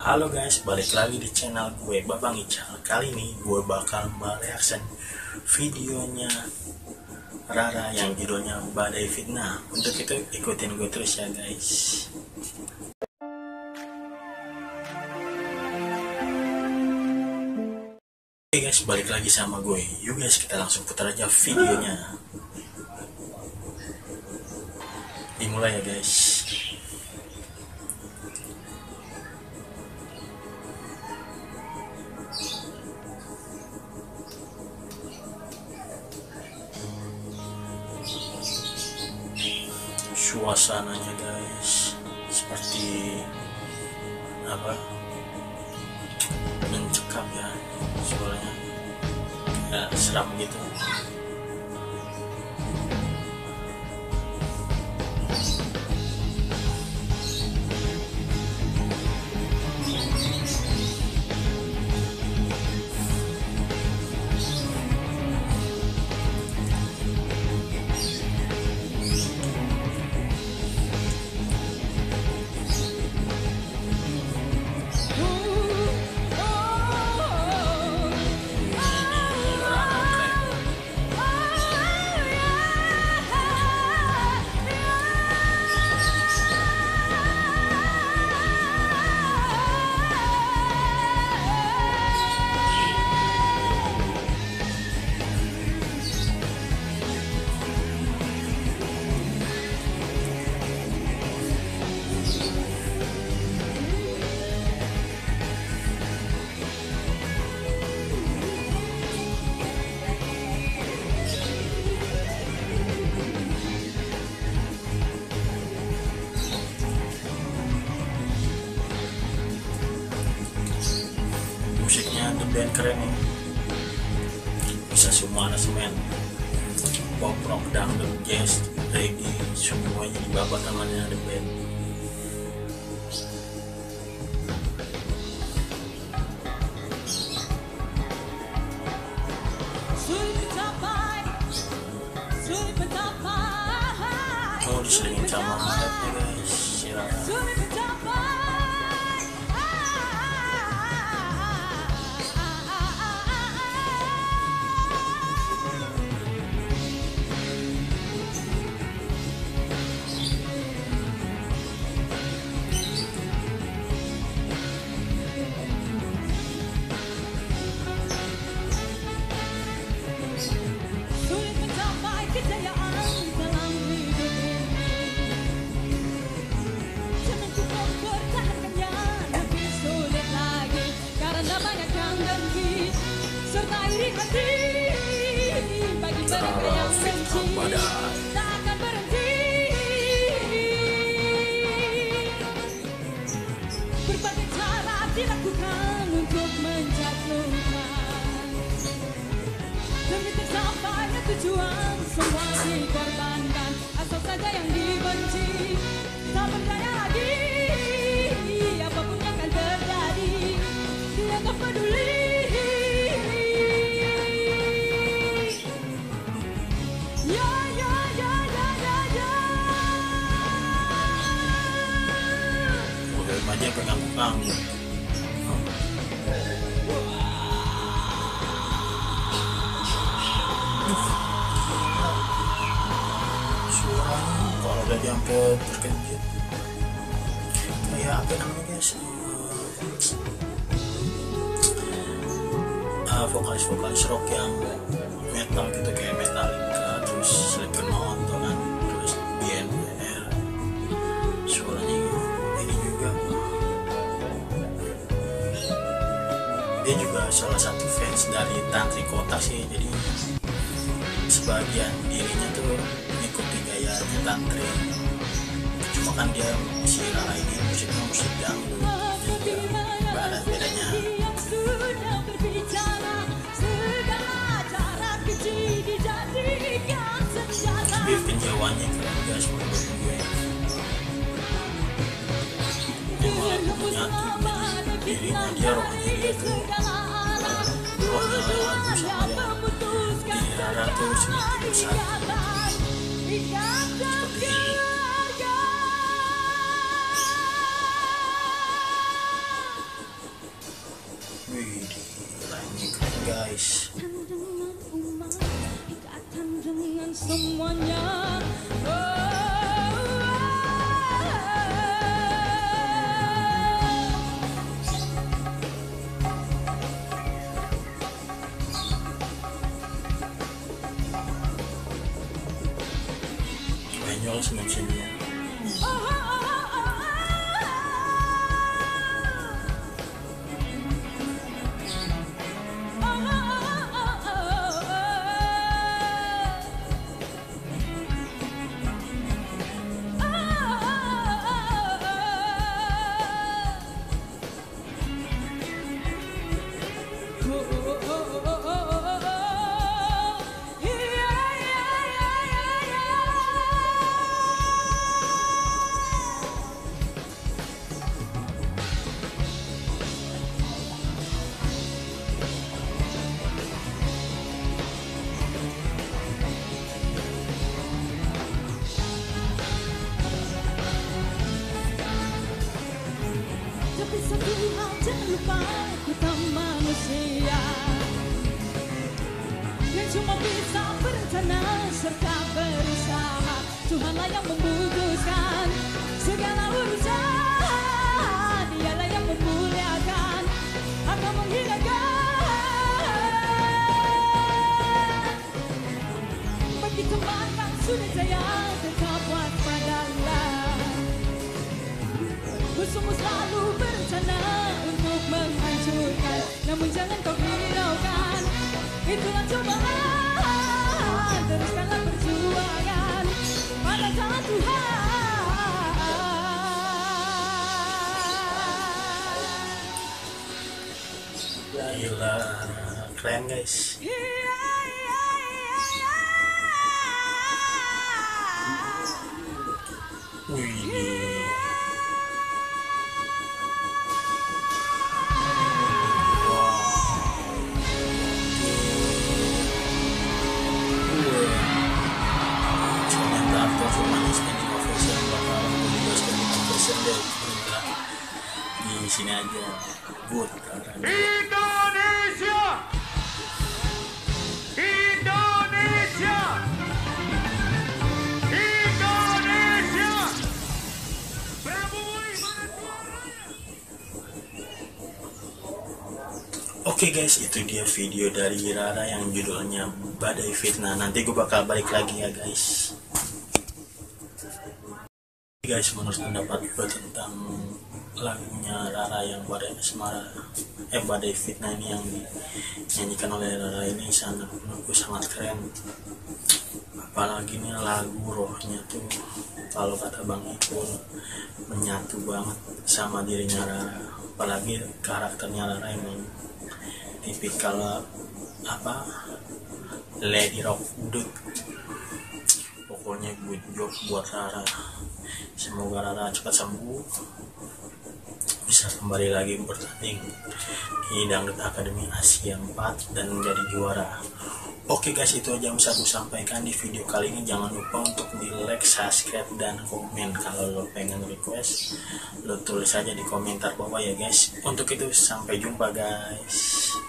Halo guys, balik lagi di channel gue Babang Ical. Kali ini gue bakal mereaction videonya Rara yang judulnya Badai Fitnah. Untuk itu ikutin gue terus ya guys. Oke guys, balik lagi sama gue. Yuk guys, kita langsung putar aja videonya. Dimulai ya guys. Suasananya guys seperti apa, mencekam ya, suaranya kayak seram gitu. Musiknya The Band keren nih, bisa semua semen, pop, rock, dangdut, jazz, reggae, semuanya dibabat namanya The Band. Oh, diselingin sama Maretnya guys, si Rara. Rara Fitnah Badai. Berbagai cara dilakukan untuk menjatuhkan, demi tercapainya tujuan semua dikorbankan. Asal saja yang dibenci tak berdaya lagi, apapun yang akan terjadi dia tak peduli. Aja pengangguk-angguk. Suaranya kalau udah sampai terkejut kayak apa namanya guys, vokalis rock yang metal gitu, kayak Metallica, terus Slipknot kan, terus BNR. Suaranya ini juga, dia juga salah satu fans dari Tantri Kota sih, jadi sebagian dirinya tuh mengikuti gayanya Tantri. Cuma kan dia si Rara ini musiknya musik dangdut, ada bedanya. Tapi penjawanya keren guys menurut gue. Menyatu dirinya dia, rohnya dia tuh, rohnya lagu sama yang di Rara tuh semakin bersatu seperti ini. konyol senyum-senyum. Tapi satu hal jangan lupa, kita manusia yang cuma bisa berencana serta berusaha. Tuhanlah yang memutuskan segala urusan, Dialah yang memuliakan atau menghinakan. Bagi teman yang sudah jaya, tetap waspadalah. Musuhmu selalu berencana untuk menghancurkan, namun jangan kau hiraukan, itulah cobaan. Teruskanlah perjuangan pada tangan Tuhan. Gila, keren guys. Wih. Di sini aja good Indonesia, Indonesia, Indonesia. Oke guys, itu dia video dari Rara yang judulnya Badai Fitnah. Nanti gue bakal balik lagi ya guys. Guys, menurut pendapat gue tentang lagunya Rara yang Badai Asmara, Badai Fitnah ini yang dinyanyikan oleh Rara ini menurut gue sangat keren. Apalagi nih lagu rohnya tuh, kalau kata Bang Ipul, menyatu banget sama dirinya Rara. Apalagi karakternya Rara emang tipikal lady rock udut. Pokoknya good job buat Rara. Semoga Rara cepat sembuh, bisa kembali lagi bertanding di Dangdut Akademi Asia 4 dan menjadi juara. Oke guys, itu aja yang bisa aku sampaikan di video kali ini. Jangan lupa untuk di like, subscribe, dan komen. Kalau lo pengen request, lo tulis aja di komentar bawah ya guys. Untuk itu sampai jumpa guys.